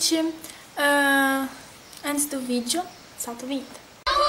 gente, antes do vídeo, solta a vinheta.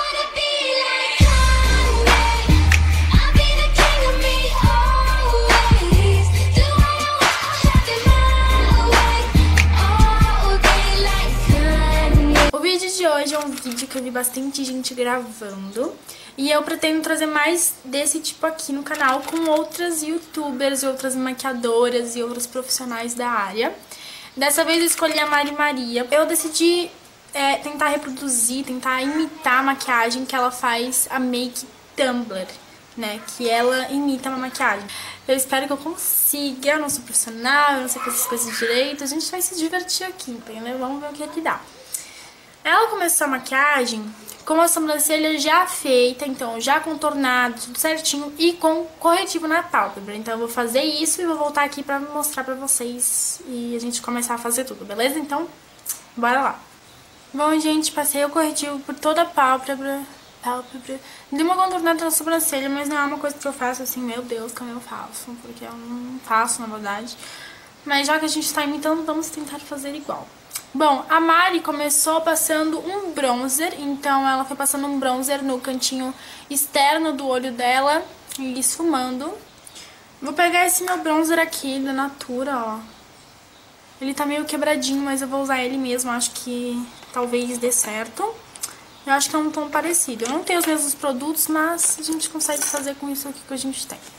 O vídeo de hoje é um vídeo que eu vi bastante gente gravando e eu pretendo trazer mais desse tipo aqui no canal com outras youtubers e outras maquiadoras e outros profissionais da área. Dessa vez eu escolhi a Mari Maria. Eu decidi tentar reproduzir, tentar imitar a maquiagem que ela faz, a Make Tumblr, né? Que ela imita uma maquiagem. Eu espero que eu consiga, eu não sou profissional, eu não sei fazer essas coisas direito, a gente vai se divertir aqui, entendeu? Vamos ver o que é que dá. Ela começou a maquiagem com a sobrancelha já feita, então já contornado, tudo certinho e com corretivo na pálpebra. Então eu vou fazer isso e vou voltar aqui pra mostrar pra vocês e a gente começar a fazer tudo, beleza? Então, bora lá. Bom, gente, passei o corretivo por toda a pálpebra. Dei uma contornada na sobrancelha, mas não é uma coisa que eu faço assim, meu Deus, como eu faço, porque eu não faço, na verdade. Mas já que a gente tá imitando, vamos tentar fazer igual. Bom, a Mari começou passando um bronzer, então ela foi passando um bronzer no cantinho externo do olho dela e esfumando. Vou pegar esse meu bronzer aqui da Natura, ó. Ele tá meio quebradinho, mas eu vou usar ele mesmo, acho que talvez dê certo. Eu acho que é um tom parecido. Eu não tenho os mesmos produtos, mas a gente consegue fazer com isso aqui que a gente tem.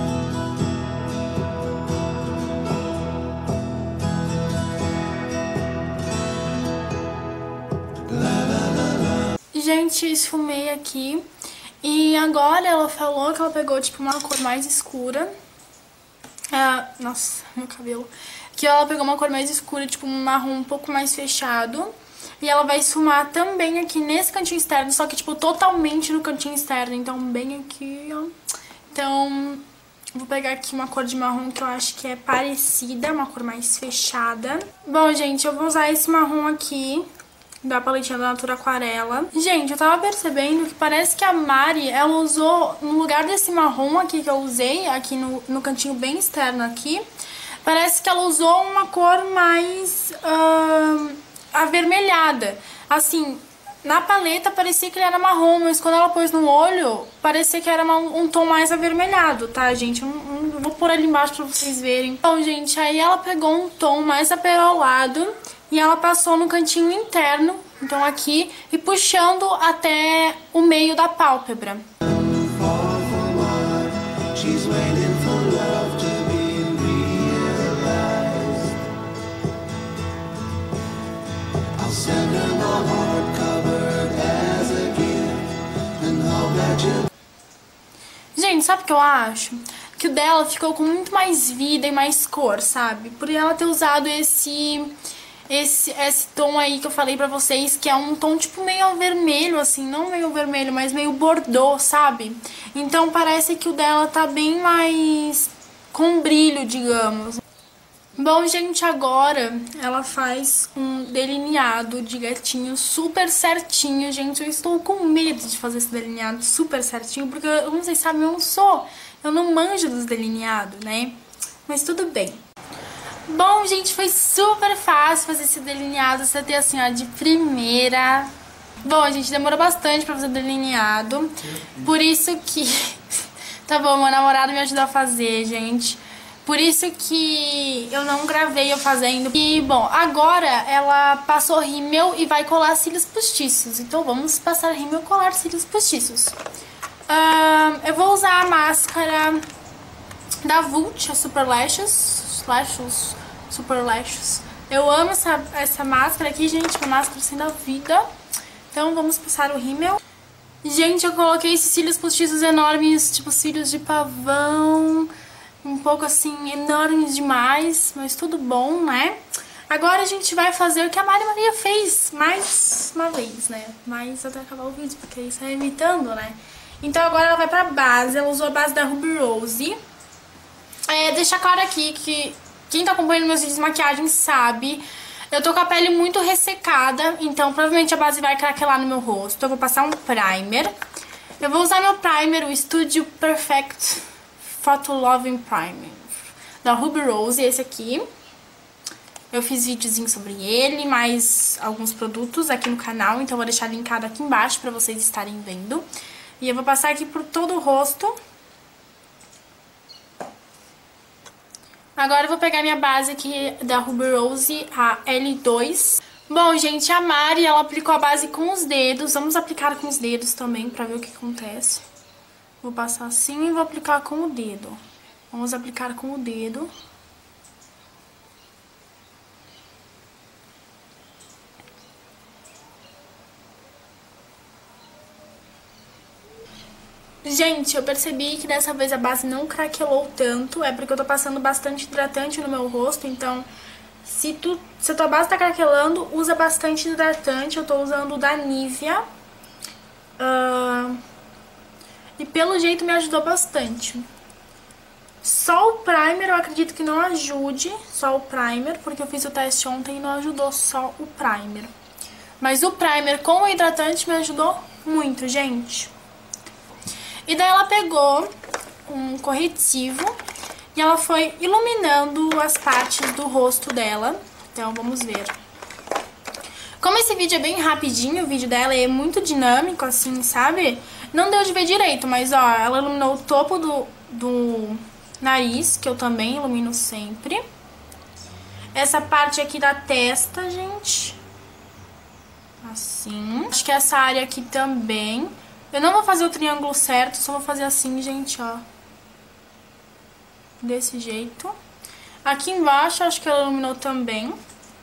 Gente, esfumei aqui. E agora ela falou que ela pegou tipo uma cor mais escura. Nossa, meu cabelo. Que ela pegou uma cor mais escura, tipo um marrom um pouco mais fechado. E ela vai esfumar também aqui nesse cantinho externo, só que tipo totalmente no cantinho externo. Então bem aqui, ó. Então vou pegar aqui uma cor de marrom que eu acho que é parecida, uma cor mais fechada. Bom, gente, eu vou usar esse marrom aqui da paletinha da Natura Aquarela. Gente, eu tava percebendo que parece que a Mari, ela usou, no lugar desse marrom aqui que eu usei, aqui no cantinho bem externo aqui, parece que ela usou uma cor mais avermelhada. Assim, na paleta parecia que ele era marrom, mas quando ela pôs no olho, parecia que era um tom mais avermelhado, tá, gente? Eu vou pôr ali embaixo pra vocês verem. Então, gente, aí ela pegou um tom mais aperolado e ela passou no cantinho interno, então aqui, e puxando até o meio da pálpebra. Gente, sabe o que eu acho? Que o dela ficou com muito mais vida e mais cor, sabe? Por ela ter usado esse tom aí que eu falei pra vocês, que é um tom tipo meio vermelho, assim, não meio vermelho, mas meio bordô, sabe? Então parece que o dela tá bem mais com brilho, digamos. Bom, gente, agora ela faz um delineado de gatinho super certinho. Gente, eu estou com medo de fazer esse delineado super certinho, porque, como vocês sabem, eu não manjo dos delineados, né? Mas tudo bem. Bom, gente, foi super fácil fazer esse delineado, você tem assim, ó, de primeira. Bom, gente, demorou bastante pra fazer o delineado, por isso que... Tá bom, meu namorado me ajudou a fazer, gente. Por isso que eu não gravei eu fazendo. E, bom, agora ela passou rímel e vai colar cílios postiços. Então vamos passar rímel e colar cílios postiços. Eu vou usar a máscara da Vult, a Super Lashes. Super Lashes. Eu amo essa máscara aqui, gente, uma máscara assim da vida. Então vamos passar o rímel. Gente, eu coloquei esses cílios postiços enormes, tipo cílios de pavão, um pouco assim, enormes demais, mas tudo bom, né? Agora a gente vai fazer o que a Mari Maria fez mais uma vez, né? Mas até acabar o vídeo, porque isso é imitando, né? Então agora ela vai pra base, ela usou a base da Ruby Rose. Deixar claro aqui que quem tá acompanhando meus vídeos de maquiagem sabe, eu tô com a pele muito ressecada, então provavelmente a base vai craquelar no meu rosto. Eu vou passar um primer. Eu vou usar meu primer, o Studio Perfect Photo Loving Primer da Ruby Rose, esse aqui. Eu fiz videozinho sobre ele, mais alguns produtos aqui no canal, então eu vou deixar linkado aqui embaixo pra vocês estarem vendo. E eu vou passar aqui por todo o rosto. Agora eu vou pegar minha base aqui da Ruby Rose, a L2. Bom, gente, a Mari, ela aplicou a base com os dedos. Vamos aplicar com os dedos também pra ver o que acontece. Vou passar assim e vou aplicar com o dedo. Vamos aplicar com o dedo. Gente, eu percebi que dessa vez a base não craquelou tanto. É porque eu tô passando bastante hidratante no meu rosto. Então, se a tua base tá craquelando, usa bastante hidratante. Eu tô usando o da Nivea. E pelo jeito me ajudou bastante. Só o primer eu acredito que não ajude. Só o primer, porque eu fiz o teste ontem e não ajudou só o primer. Mas o primer com o hidratante me ajudou muito, gente. E daí ela pegou um corretivo e ela foi iluminando as partes do rosto dela. Então, vamos ver. Como esse vídeo é bem rapidinho, o vídeo dela é muito dinâmico, assim, sabe? Não deu de ver direito, mas, ó, ela iluminou o topo do nariz, que eu também ilumino sempre. Essa parte aqui da testa, gente. Assim. Acho que essa área aqui também. Eu não vou fazer o triângulo certo, só vou fazer assim, gente, ó. Desse jeito. Aqui embaixo, acho que ela iluminou também.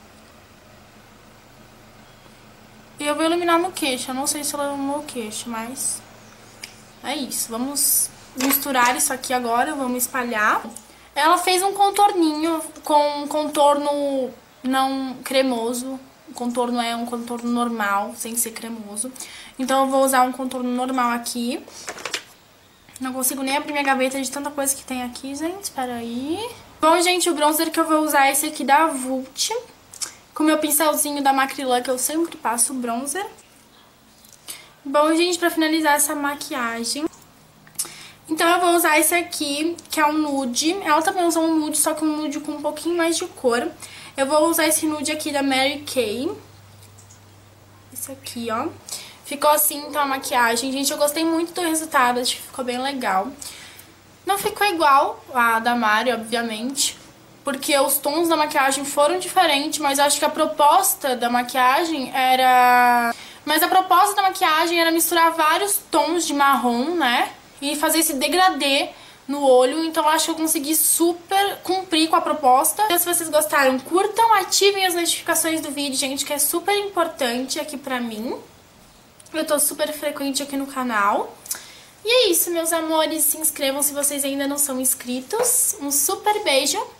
E eu vou iluminar no queixo. Eu não sei se ela iluminou o queixo, mas... é isso. Vamos misturar isso aqui agora, vamos espalhar. Ela fez um contorninho com um contorno não cremoso. O contorno é um contorno normal, sem ser cremoso. Então eu vou usar um contorno normal aqui. Não consigo nem abrir minha gaveta de tanta coisa que tem aqui, gente. Espera aí. Bom, gente, o bronzer que eu vou usar é esse aqui da Vult. Com o meu pincelzinho da Macrylan, que eu sempre passo bronzer. Bom, gente, pra finalizar essa maquiagem... então eu vou usar esse aqui, que é um nude. Ela também usou um nude, só que um nude com um pouquinho mais de cor. Eu vou usar esse nude aqui da Mary Kay. Esse aqui, ó. Ficou assim, então, a maquiagem. Gente, eu gostei muito do resultado, acho que ficou bem legal. Não ficou igual a da Mari, obviamente, porque os tons da maquiagem foram diferentes, mas acho que a proposta da maquiagem era... mas a proposta da maquiagem era misturar vários tons de marrom, né? E fazer esse degradê no olho, então acho que eu consegui super cumprir com a proposta. Então, se vocês gostaram, curtam, ativem as notificações do vídeo, gente, que é super importante aqui pra mim. Eu tô super frequente aqui no canal. E é isso, meus amores, se inscrevam se vocês ainda não são inscritos. Um super beijo